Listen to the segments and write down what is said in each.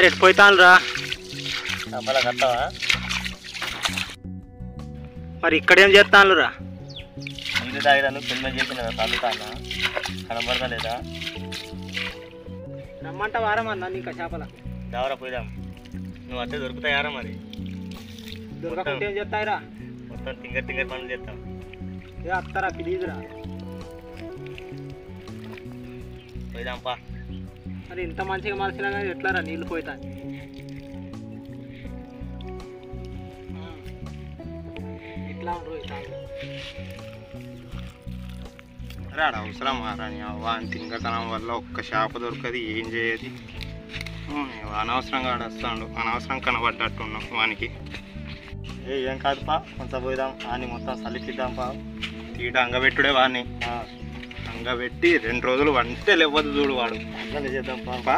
అరే పోతాను రా చేపల కట్టవా మరి ఇక్కడేం చేస్తాను రా నీళ్ళు తాగిరాను పెళ్ళి చేసిన తల్లుతానా కనబడతా లేదా రమ్మంట వారం అన్నా ఇంకా చేపల దావరా పోయిదాం నువ్వు అట్టే దొరుకుతాయారా మరి దొరకకుంటే ఏం చెప్తాయిరా మొత్తం తింగర్ తింగర్ పనులు చేస్తాం ఏ అత్తారా ప్లీజ్ రా పోయిదాంపా మరి ఇంత మంచిగా మలిసినా కానీ ఎట్లారా నీళ్ళు పోయితా ఇట్లా రాడు అవసరం రాని వాని తింగతనం వల్ల ఒక్క చేప దొరకది ఏం చేయది అనవసరంగా ఆడేస్తాడు అనవసరం కనబడ్డట్టున్నాం వానికి ఏం కాదుపా కొంత పోయిదాం అని మొత్తం సలిపిద్దాంపా తీట అంగబెట్టుడే వాడిని అంగబెట్టి 2 రోజులు వంటే లేవద్దు చూడు వాడు అట్లనే చేద్దాంపా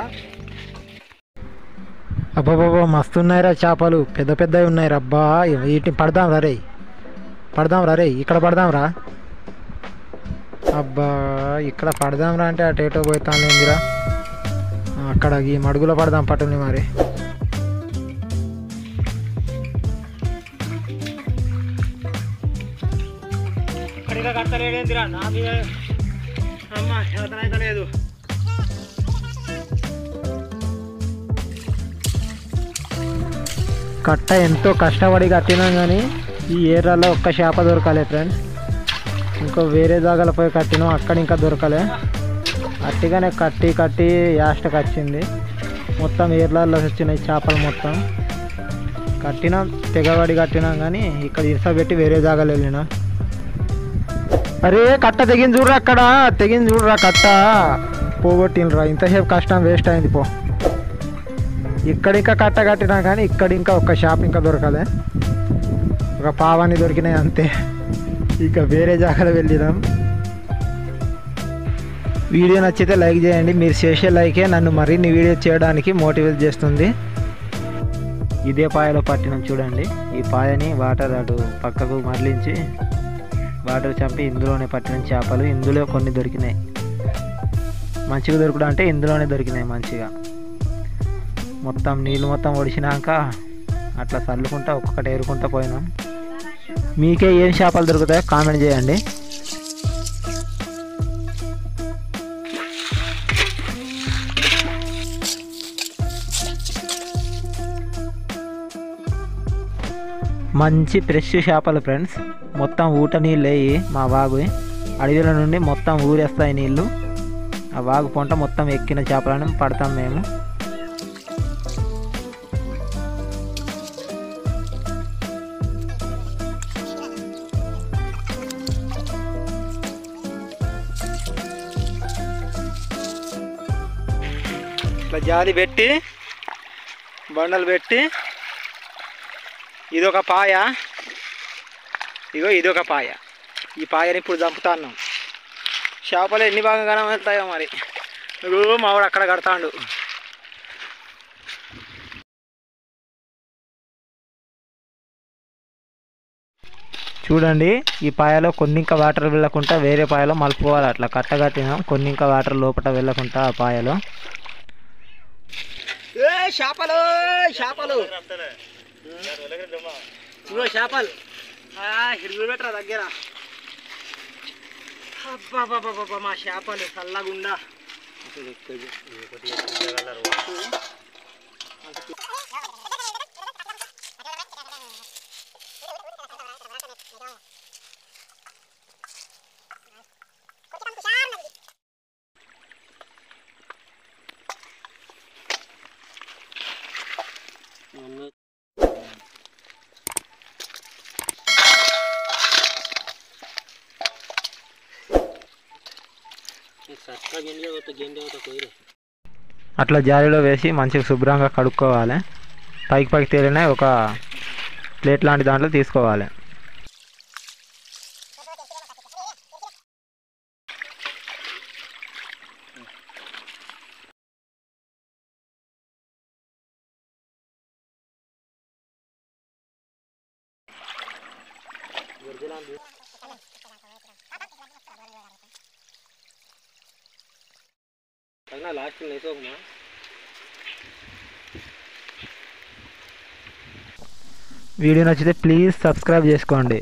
అబ్బాబాబా మస్తు ఉన్నాయిరా చేపలు పెద్ద పెద్దవి ఉన్నాయిరా అబ్బా వీటిని పడదాం రే ఇక్కడ పడదాం రా అబ్బా ఇక్కడ పడదాం రా అంటే అటు ఏటో పోతాను లేదురా అక్కడ ఈ మడుగులో పడదాం పట్టుని మరి ఇక్కడిగా కట్టలేదేందిరా నా మీద అమ్మా చేతనైతే లేదు కట్ట ఎంతో కష్టపడి కట్టినాం కానీ ఈ ఏరియాలో ఒక్క చేప దొరకాలి ఫ్రెండ్స్ ఇంకో వేరే జాగాలో పోయి కట్టినాం అక్కడ ఇంకా దొరకలే అట్టిగానే కట్టి యాస్టకి వచ్చింది మొత్తం ఏర్లలో వచ్చినాయి చేపలు మొత్తం కట్టినాం తెగబడి కట్టినాం కానీ ఇక్కడ ఇరసబెట్టి వేరే జాగాలో వెళ్ళినా అరే కట్ట తెగింది చూడరా కట్ట పోగొట్టినరా ఇంతసేపు కష్టం వేస్ట్ అయింది పో ఇక్కడ ఇంకా కట్ట కట్టినా కానీ ఇక్కడ ఇంకా ఒక్క షాప్ ఇంకా దొరకలే ఒక పావాని దొరికినాయి అంతే ఇక వేరే జాగాలో వెళ్ళినాం వీడియో నచ్చితే లైక్ చేయండి మీరు చేసే లైకే నన్ను మరిన్ని వీడియో చేయడానికి మోటివేట్ చేస్తుంది ఇదే పాయలో పట్టినాం చూడండి ఈ పాయని వాటర్ అటు పక్కకు మరలించి వాటర్ చంపి ఇందులోనే పట్టిన చేపలు ఇందులో కొన్ని దొరికినాయి మంచిగా దొరకడం అంటే ఇందులోనే దొరికినాయి మంచిగా మొత్తం నీళ్ళు మొత్తం ఒడిచినాక అట్లా చల్లుకుంటా ఒక్కొక్కటి ఏరుకుంటా పోయినాం మీకే ఏం చేపలు దొరుకుతాయో కామెంట్ చేయండి మంచి ఫ్రెష్ చేపలు ఫ్రెండ్స్ మొత్తం ఊట నీళ్ళు వేయి మా వాగు అడవిల నుండి మొత్తం ఊరేస్తాయి నీళ్ళు ఆ వాగు పొంట మొత్తం ఎక్కిన చేపలను పడతాం మేము ఇట్లా జాలి పెట్టి బండలు పెట్టి ఇదొక పాయ ఇదొక పాయ ఈ పాయని ఇప్పుడు చంపుతాను చేపలు ఎన్ని బాగా కనబడతాయో మరి మావాడు అక్కడ కడతాడు చూడండి ఈ పాయలో కొన్ని ఇంకా వాటర్ వెళ్ళకుండా వేరే పాయలో మలుపుకోవాలి అట్లా కట్టగట్టినాం కొన్ని ఇంకా వాటర్ లోపల వెళ్ళకుండా ఆ పాయలో చేపలు ఇగో చేపలు హిరుగు పెట్టరా దగ్గర అబ్బాబాబా మా చేపలు చల్లగుండా అట్లా జాలీలో వేసి మంచిగా శుభ్రంగా కడుక్కోవాలి పైకి తేలిన ఒక ప్లేట్ లాంటి దాంట్లో తీసుకోవాలి लास्ट में नहीं వీడియో నచ్చితే ప్లీజ్ సబ్స్క్రైబ్ చేసుకోండి.